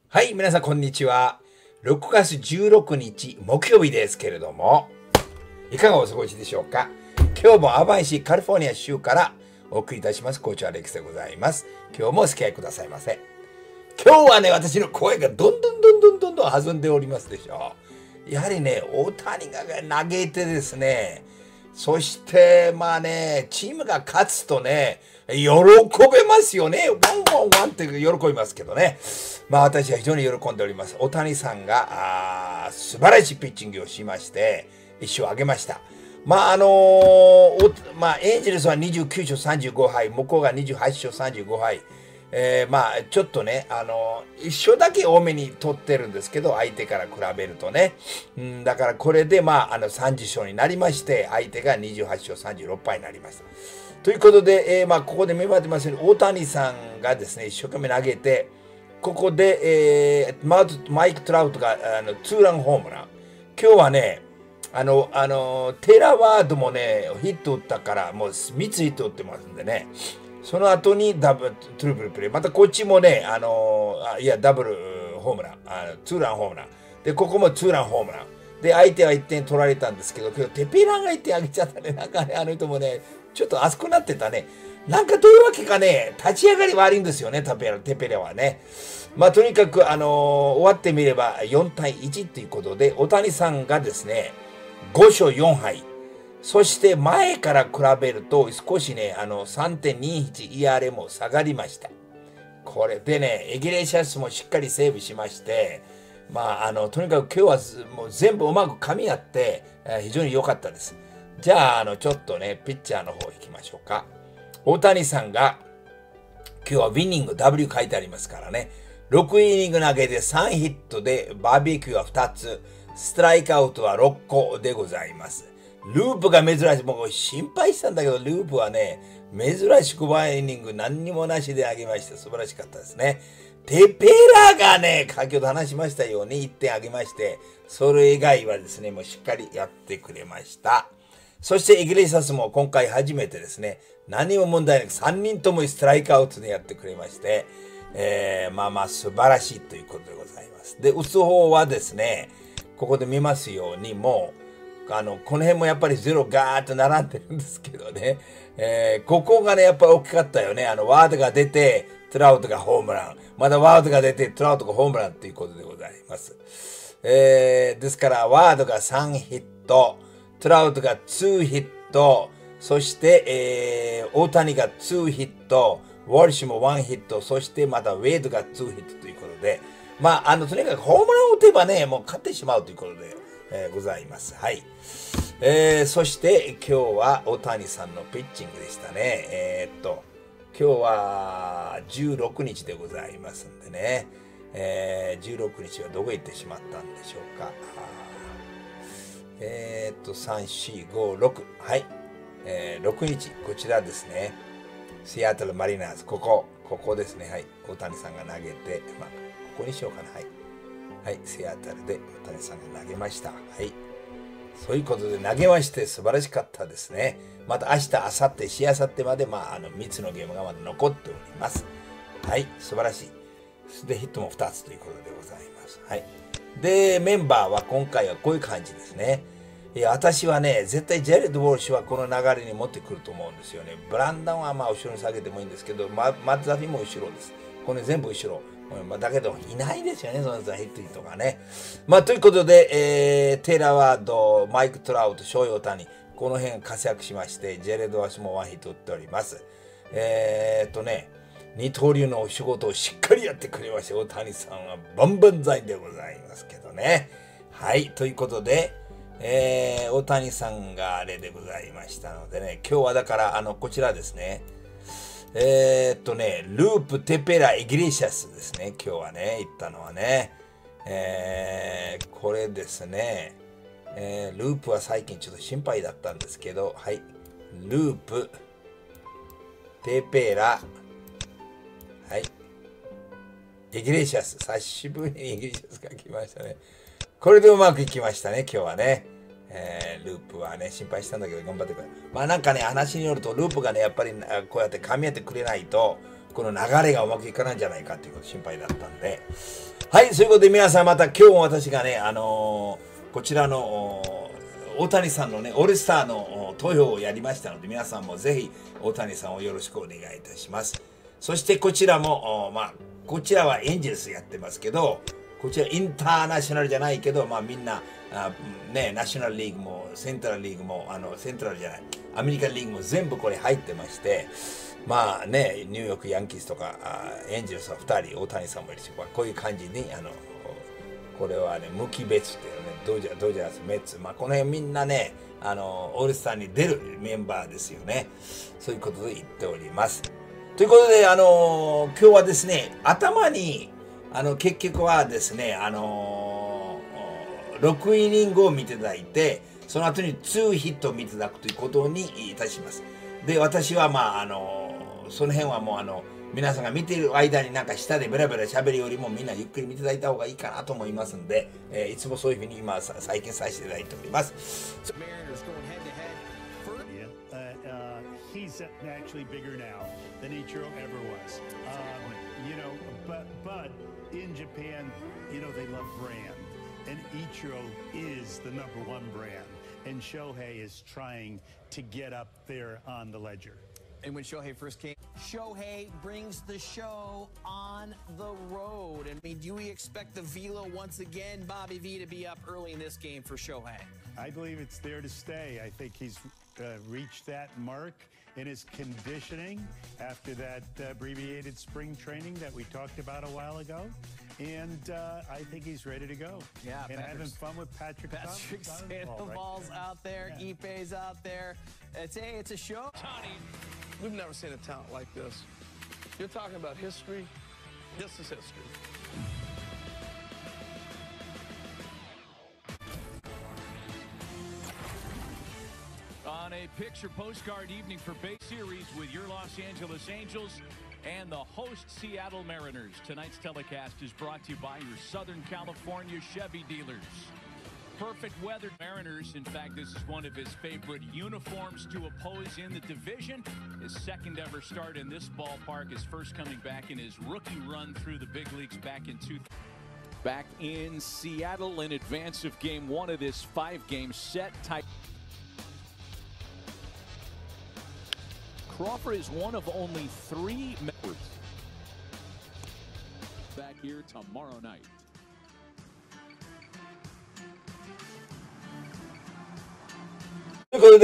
はい、皆さんこんにちは。6月16日木曜日ですけれども、いかがお過ごしでしょうか。今日もアバイシカリフォルニア州からお送りいたします。コーチアレックスでございます。今日もお付き合いくださいませ。今日はね、私の声がどんどん弾んでおりますでしょう。やはりね、大谷が投げてですね、そしてまあね、チームが勝つとね、喜べますよね。ワンワンって喜びますけどね。まあ私は非常に喜んでおります。大谷さんが素晴らしいピッチングをしまして、一勝を挙げました。まあエンジェルスは29勝35敗、向こうが28勝35敗。まあちょっとね、一勝だけ多めに取ってるんですけど、相手から比べるとね。だからこれでまあ30勝になりまして、相手が28勝36敗になりました。ということで、まあここでメモってますように、大谷さんがですね、一生懸命投げて、ここで、マイク・トラウトがツーランホームラン。今日はね、テイラー・ワードもね、ヒット打ったから、もう3つヒット打ってますんでね。その後にトリプルプレー。またこっちもね、ダブルホームラン。ツーランホームラン。で、ここもツーランホームラン。で、相手は1点取られたんですけど、今日テペラが1点あげちゃったね。なんかね、あの人もね、ちょっと熱くなってたね。なんかどういうわけかね、立ち上がり悪いんですよね、テペラはね。まあ、とにかく、終わってみれば4対1ということで、大谷さんがですね、5勝4敗。そして前から比べると少しね、3.21 ERA も下がりました。これでね、エギレシャスもしっかりセーブしまして、まあ、とにかく今日はもう全部うまく噛み合って、非常に良かったです。じゃあ、ちょっとね、ピッチャーの方行きましょうか。大谷さんが、今日はウィニング W 書いてありますからね。6イニング投げで3ヒットで、バーベキューは2つ、ストライクアウトは6個でございます。ループが珍しい。もう心配したんだけど、ループはね、珍しくワンイニング何にもなしであげまして、素晴らしかったですね。テペラがね、先ほど話しましたように1点あげまして、それ以外はですね、もうしっかりやってくれました。そしてイグレイサスも今回初めてですね、何も問題なく3人ともストライクアウトでやってくれまして、素晴らしいということでございます。で、打つ方はですね、ここで見ますようにもう、この辺もやっぱりゼロガーッと並んでるんですけどね、ここがね、やっぱり大きかったよね。ワードが出て、トラウトがホームラン。またワードが出て、トラウトがホームランということでございます。ですから、ワードが3ヒット、トラウトが2ヒット、そして、大谷が2ヒット、ウォルシュも1ヒット、そしてまたウェイドが2ヒットということで、まあ、とにかくホームランを打てばね、もう勝ってしまうということで、ございます。はい。そして今日は大谷さんのピッチングでしたね。今日は16日でございますんでね、16日はどこへ行ってしまったんでしょうか。3、4、5、6。はい。6日、こちらですね。シアトルマリナーズ、ここですね。はい。大谷さんが投げて、まあ、ここにしようかな。はい。はい、シアトルで大谷さんが投げました。はい。そういうことで投げまして素晴らしかったですね。また明日、明後日、しあさってまで、3つのゲームがまだ残っております。はい、素晴らしい。で、ヒットも2つということでございます。はい。で、メンバーは今回はこういう感じですね。私はね、絶対ジェレッド・ウォルシュはこの流れに持ってくると思うんですよね。ブランダンはまあ後ろに下げてもいいんですけど、マッザフィも後ろです。これ全部後ろ。だけど、いないですよね、そのヒットとかね。まあ、ということで、テイラー・ワード、マイク・トラウト、ショイ・オタニ、この辺活躍しまして、ジェレッド・ワシも1ヒット打っております。二刀流のお仕事をしっかりやってくれまして、大谷さんは万々歳でございますけどね。はい、ということで、大谷さんがあれでございましたのでね、今日はだから、こちらですね。ループ、テペラ、イグレシャスですね。今日はね、行ったのはね。これですね。ループは最近ちょっと心配だったんですけど、はい。ループ、テペラ、はい。イグレシャス。久しぶりにイグレシャスが来ましたね。これでうまくいきましたね、今日はね。ループはね、心配したんだけど、頑張ってくれ。まあなんかね、話によると、ループがね、やっぱりこうやって噛み合ってくれないと、この流れがうまくいかないんじゃないかっていうこと心配だったんで、 はい、そういうことで皆さんまた今日も私がね、こちらの大谷さんのね、オールスターの投票をやりましたので、皆さんもぜひ大谷さんをよろしくお願いいたします。そしてこちらも、こちらはエンジェルスやってますけど、こちらインターナショナルじゃないけど、みんな、ね、ナショナルリーグもセントラルリーグも、セントラルじゃない、アメリカンリーグも全部これ入ってまして、ニューヨークヤンキースとか、エンジェルスは2人、大谷さんもいるし、こういう感じに、これはね、無機別っていうね、ドジャース、メッツ、この辺みんなね、オールスターに出るメンバーですよね。そういうことで言っております。ということで、今日はですね、頭に、結局はですね、6イニングを見ていただいて、その後に2ヒットを見ていただくということにいたします。で、私はその辺はもう皆さんが見ている間になんか下でベラベラ喋るよりもみんなゆっくり見ていただいた方がいいかなと思いますんで、いつもそういうふうに今再建させていただいております。 He's actually bigger now than Ichiro ever was. But in Japan, they love brand. And Ichiro is the #1 brand. And Shohei is trying to get up there on the ledger. And when Shohei first came, Shohei brings the show on the road. I mean, do we expect the velo once again, Bobby V, to be up early in this game for Shohei? I believe it's there to stay. I think he's reached that mark in his conditioning after that abbreviated spring training that we talked about a while ago. And I think he's ready to go. Yeah, and having fun with Patrick Sandoval's out there, yeah. Ippei's out there. It's a show. Tony, we've never seen a talent like this. You're talking about history. This is history. On a picture postcard evening for Bay Series with your Los Angeles Angels and the host Seattle Mariners. Tonight's telecast is brought to you by your Southern California Chevy dealers. Perfect weather. Mariners, in fact, this is one of his favorite uniforms to oppose in the division. His second ever start in this ballpark, his first coming back in his rookie run through the big leagues back in Back in Seattle in advance of game 1 of this 5-game set. Crawford is one of only 3 members. Back here tomorrow night.